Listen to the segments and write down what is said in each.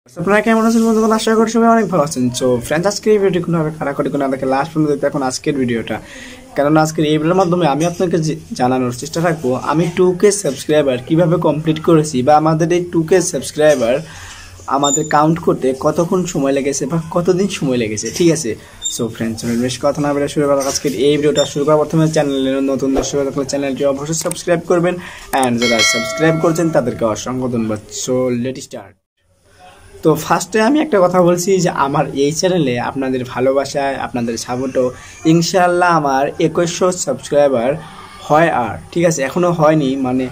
আপনারা কেমন আছেন বন্ধুগণ? আশা করি সবাই অনেক ভালো আছেন। সো ফ্রেন্ডস, আজকের এই ভিডিওটি কোনোভাবে কারাকরি করে আমাকে লাস্ট পর্যন্ত দেখতে এখন আজকের ভিডিওটা, কারণ আজকের এই ভিডিওর মাধ্যমে আমি আপনাকে জানানোর চেষ্টা রাখবো আমি 2K সাবস্ক্রাইবার কিভাবে কমপ্লিট করেছি, বা আমাদের এই 2K সাবস্ক্রাইবার আমাদের কাউন্ট করতে কতক্ষণ সময় লেগেছে বা কতদিন সময় লেগেছে। ঠিক আছে, সো ফ্রেন্ডস, বেশ কথা না বলে শুরু করা আজকের এই ভিডিওটা শুরু করার প্রথমে চ্যানেলের নতুন দর্শক থাকলে চ্যানেলটি অবশ্যই সাবস্ক্রাইব করবেন, অ্যান্ড যারা সাবস্ক্রাইব করছেন তাদেরকে অসংখ্য ধন্যবাদ। So let start. তো ফার্স্টে আমি একটা কথা বলছি যে আমার এই চ্যানেলে আপনাদের ভালোবাসায়, আপনাদের সাপোর্টও ইনশাআল্লাহ আমার 2100 সাবস্ক্রাইবার হয়। আর ঠিক আছে, এখনও হয়নি, মানে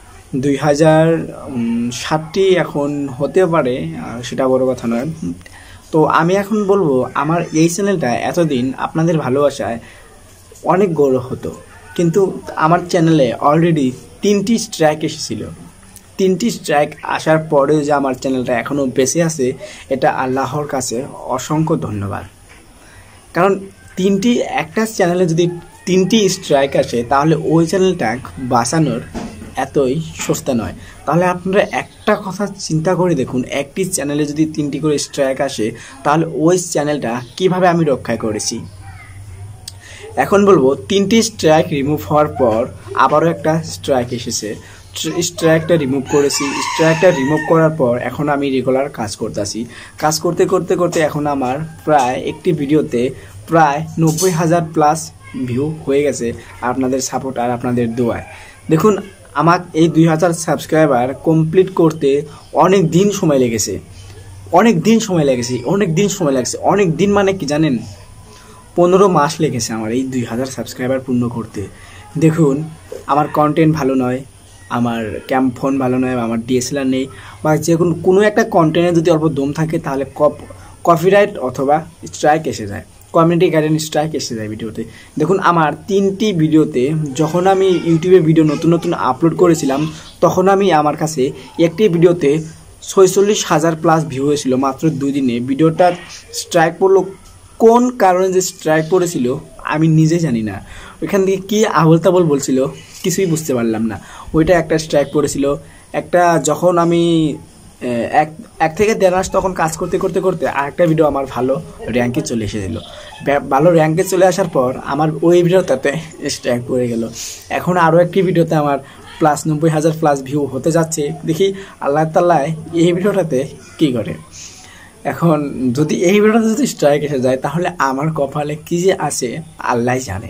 2060টি এখন হতে পারে, সেটা বড় কথা নয়। তো আমি এখন বলবো আমার এই চ্যানেলটা এতদিন আপনাদের ভালোবাসায় অনেক গৌরব হতো, কিন্তু আমার চ্যানেলে অলরেডি 3টি স্ট্রাইক এসেছিল। 3টি স্ট্রাইক আসার পরেও যে আমার চ্যানেলটা এখনও বেঁচে আছে, এটা আল্লাহর কাছে অসংখ্য ধন্যবাদ। কারণ একটা চ্যানেলে যদি 3টি স্ট্রাইক আসে, তাহলে ওই চ্যানেলটা বাঁচানোর এতই সস্তা নয়। তাহলে আপনারা একটা কথা চিন্তা করে দেখুন, একটি চ্যানেলে যদি 3টি করে স্ট্রাইক আসে, তাহলে ওই চ্যানেলটা কিভাবে আমি রক্ষা করেছি। এখন বলবো 3টি স্ট্রাইক রিমুভ হওয়ার পর আবারও একটা স্ট্রাইক এসেছে। স্ট্রাইকটা রিমুভ করেছি। স্ট্রাইকটা রিমুভ করার পর এখন আমি রেগুলার কাজ করতেছি। কাজ করতে করতে করতে এখন আমার প্রায় একটি ভিডিওতে প্রায় 90,000 প্লাস ভিউ হয়ে গেছে আপনাদের সাপোর্ট আর আপনাদের দোয়ায়। দেখুন, আমার এই 2000 সাবস্ক্রাইবার কমপ্লিট করতে অনেক দিন সময় লেগেছে। অনেক দিন মানে কি জানেন? 15 মাস লেগেছে আমার এই 2000 সাবস্ক্রাইবার পূর্ণ করতে। দেখুন, আমার কন্টেন্ট ভালো নয়, আমার ফোন ভালো নয়, আমার ডিএসএলআর নেই, বা যে কোনো একটা কন্টেন্টে যদি অল্প দম থাকে, তাহলে কপিরাইট অথবা স্ট্রাইক এসে যায়, কমিউনিটি গাইডলাইন স্ট্রাইক এসে যায় ভিডিওতে। দেখুন, আমার 3টি ভিডিওতে যখন আমি ইউটিউবে ভিডিও নতুন আপলোড করেছিলাম, তখন আমার কাছে একটি ভিডিওতে 46,000 প্লাস ভিউ হয়েছিল মাত্র 2 দিনে। ভিডিওটা স্ট্রাইক পড়লো, কোন কারণে যে স্ট্রাইক পড়েছিল আমি নিজে জানি না। ওইখান থেকে কী আবল তাবল বলছিল, কিছুই বুঝতে পারলাম না। ওইটা একটা স্ট্রাইক পড়েছিল। একটা যখন আমি এক থেকে 1.5 মাস তখন কাজ করতে করতে করতে আরেকটা ভিডিও আমার ভালো র্যাঙ্কে চলে এসেছিলো। ভালো র্যাঙ্কে চলে আসার পর আমার ওই ভিডিওটাতে স্ট্রাইক পড়ে গেল। এখন আরও একটি ভিডিওতে আমার প্লাস 90,000 প্লাস ভিউ হতে যাচ্ছে। দেখি আল্লাহ তাআলা এই ভিডিওটাতে কী করে। এখন যদি এই ভিডিওতে যদি স্ট্রাইক এসে যায়, তাহলে আমার কপালে কী যে আছে আল্লাহই জানে।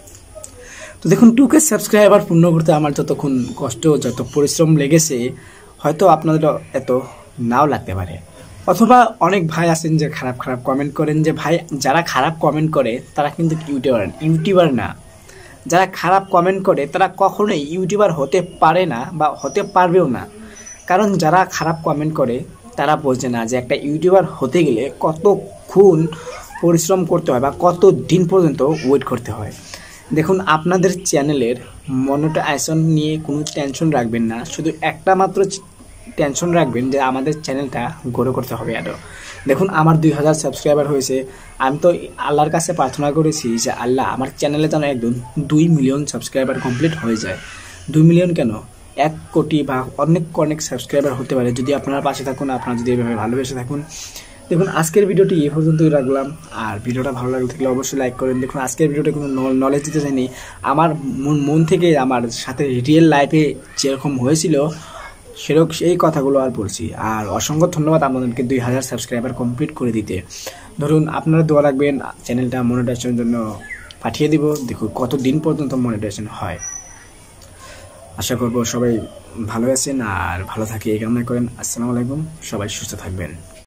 তো দেখুন, 2K সাবস্ক্রাইবার পূর্ণ করতে আমার যতক্ষণ কষ্ট, যত পরিশ্রম লেগেছে, হয়তো আপনাদের এত নাও লাগতে পারে। অথবা অনেক ভাই আছেন যে খারাপ কমেন্ট করেন, যে ভাই যারা খারাপ কমেন্ট করে তারা কিন্তু ইউটিউবার না। যারা খারাপ কমেন্ট করে তারা কখনোই ইউটিউবার হতে পারে না, বা হতে পারবেও না। কারণ যারা খারাপ কমেন্ট করে তারা বোঝে না যে একটা ইউটিউবার হতে গেলে কতক্ষণ পরিশ্রম করতে হয় বা কত দিন পর্যন্ত ওয়েট করতে হয়। দেখুন, আপনাদের চ্যানেলের মনিটাইজেশন নিয়ে কোনো টেনশন রাখবেন না, শুধু একটা মাত্র টেনশন রাখবেন যে আমাদের চ্যানেলটা গ্রো করতে হবে আরও। দেখুন, আমার 2000 সাবস্ক্রাইবার হয়েছে। আমি তো আল্লাহর কাছে প্রার্থনা করেছি যে আল্লাহ আমার চ্যানেলে যেন একদম 2 মিলিয়ন সাবস্ক্রাইবার কমপ্লিট হয়ে যায়। 2 মিলিয়ন কেন, 1 কোটি বা অনেক সাবস্ক্রাইবার হতে পারে, যদি আপনারা পাশে থাকুন, আপনারা যদি এভাবে ভালোবেসে থাকুন। দেখুন, আজকের ভিডিওটি এই পর্যন্তই রাখলাম। আর ভিডিওটা ভালো লাগলে থাকলে অবশ্যই লাইক করেন। দেখুন, আজকের ভিডিওটা কোনো নলেজ দিতে চাইনি, আমার মন থেকে আমার সাথে রিয়েল লাইফে যেরকম হয়েছিল সেরকম সেই কথাগুলো আর বলছি। আর অসংখ্য ধন্যবাদ আপনাদেরকে 2000 সাবস্ক্রাইবার কমপ্লিট করে দিতে। ধরুন, আপনারা দোয়া রাখবেন, চ্যানেলটা মনিটাইজেশনের জন্য পাঠিয়ে দিব। দেখুন কত দিন পর্যন্ত মনিটাইজেশন হয়। আশা করব সবাই ভালো আছেন আর ভালো থাকে এই কামনা করেন। আসসালামু আলাইকুম, সবাই সুস্থ থাকবেন।